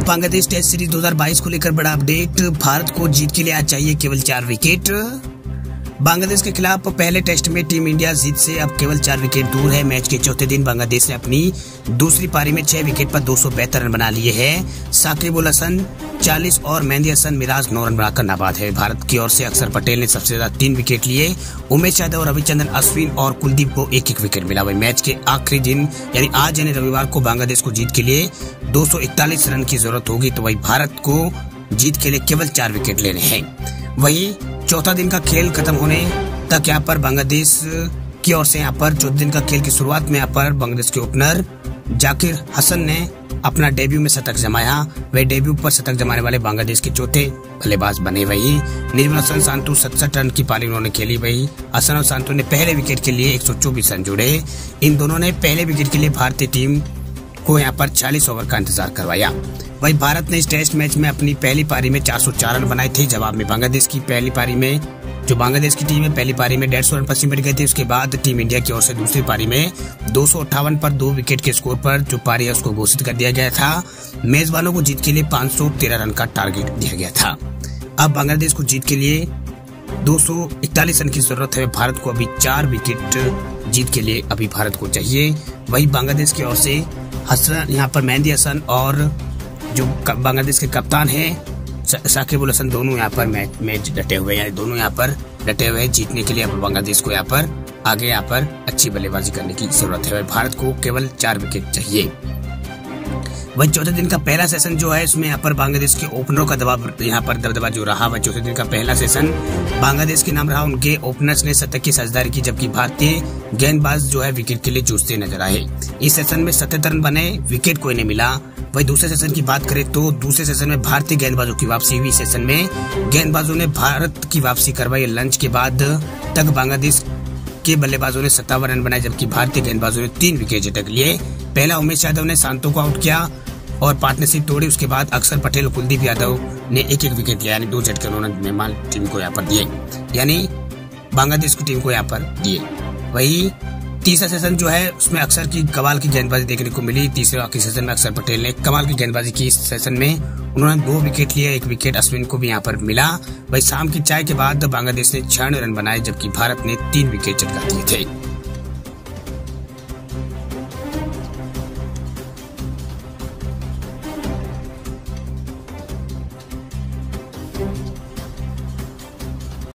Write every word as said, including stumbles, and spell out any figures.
Bangladesh test series दो हज़ार बाईस को लेकर बड़ा अपडेट। भारत को जीत के लिए आज चाहिए केवल चार विकेट। बांग्लादेश के खिलाफ पहले टेस्ट में टीम इंडिया जीत से अब केवल चार विकेट दूर है। मैच के चौथे दिन बांग्लादेश ने अपनी दूसरी पारी में छह विकेट पर दो सौ बहत्तर रन बना लिए हैं। साकिब उल हसन चालीस और मेहंदी हसन मिराज नौ रन बनाकर नाबाद है। भारत की ओर से अक्षर पटेल ने सबसे ज्यादा तीन विकेट लिए। उमेश यादव, रविचंद्रन अश्विन और कुलदीप को एक एक विकेट मिला। वही मैच के आखिरी दिन यानी आज यानी रविवार को बांग्लादेश को जीत के लिए दो सौ इकतालीस रन की जरूरत होगी, तो वही भारत को जीत के लिए केवल चार विकेट लेने हैं। वही चौथा दिन का खेल खत्म होने तक यहाँ पर बांग्लादेश की ओर से यहाँ पर चौथे दिन का खेल की शुरुआत में यहाँ पर बांग्लादेश के ओपनर जाकिर हसन ने अपना डेब्यू में शतक जमाया। वह डेब्यू पर शतक जमाने वाले बांग्लादेश के चौथे बल्लेबाज बने। वही निजमुल हसन सांतु सड़सठ रन की पारी उन्होंने खेली। वही हसन और सांतु ने पहले विकेट के लिए एक सौ चौबीस रन जोड़े। इन दोनों ने पहले विकेट के लिए भारतीय टीम को यहाँ पर चालीस ओवर का इंतजार करवाया। वही भारत ने इस टेस्ट मैच में अपनी पहली पारी में चार सौ चार रन बनाए थे। जवाब में बांग्लादेश की पहली पारी में जो बांग्लादेश की टीम है पहली पारी में डेढ़ सौ रन पश्चिम बढ़ गए थे। उसके बाद टीम इंडिया की ओर से दूसरी पारी में दो सौ अट्ठावन पर दो विकेट के स्कोर पर जो पारी है उसको घोषित कर दिया गया था। मेजबानों को जीत के लिए पाँच सौ तेरह रन का टारगेट दिया गया था। अब बांग्लादेश को जीत के लिए दो सौ इकतालीस रन की जरूरत है। भारत को अभी चार विकेट जीत के लिए अभी भारत को चाहिए। वही बांग्लादेश की ओर से हसन यहाँ पर मेहंदी हसन और जो बांग्लादेश के कप्तान हैं साकिब उल हसन दोनों यहाँ पर मैच में डटे हुए हैं। दोनों यहाँ पर डटे हुए हैं जीतने के लिए। अब बांग्लादेश को यहाँ पर आगे यहाँ पर अच्छी बल्लेबाजी करने की जरूरत है। भारत को केवल चार विकेट चाहिए। वही चौथे दिन का पहला सेशन जो है उसमें यहाँ पर बांग्लादेश के ओपनरों का दबाव यहाँ पर दबदबा जो रहा। वह चौथे दिन का पहला सेशन बांग्लादेश के नाम रहा। उनके ओपनर्स ने शतक की साझेदारी की, जबकि भारतीय गेंदबाज जो है विकेट के लिए जूझते नजर आए। इस सेशन में सतहत्तर रन बने, विकेट कोई नहीं मिला। वही दूसरे सेशन की बात करें तो दूसरे सेशन में भारतीय गेंदबाजों की वापसी हुई। सेशन में गेंदबाजों ने भारत की वापसी करवाई। लंच के बाद तक बांग्लादेश के बल्लेबाजों ने सत्तावन रन बनाए, जबकि भारतीय गेंदबाजों ने तीन विकेट झटक लिए। पहला उमेश यादव ने सांतु को आउट किया और पार्टनरशिप तोड़ी। उसके बाद अक्षर पटेल और कुलदीप यादव ने एक एक विकेट लिया, यानी दो झटके उन्होंने मेहमान टीम को यहाँ पर दिए, यानी बांग्लादेश की टीम को यहाँ पर दिए। वही तीसरा सेशन जो है उसमें अक्षर की कमाल की गेंदबाजी देखने को मिली। तीसरे आखिरी सेशन में अक्षर पटेल ने कमाल की गेंदबाजी की। इस सेशन में उन्होंने दो विकेट लिए, एक विकेट अश्विन को भी यहाँ पर मिला। वही शाम की चाय के बाद बांग्लादेश ने छियानवे रन बनाए, जबकि भारत ने तीन विकेट चटका दिए थे।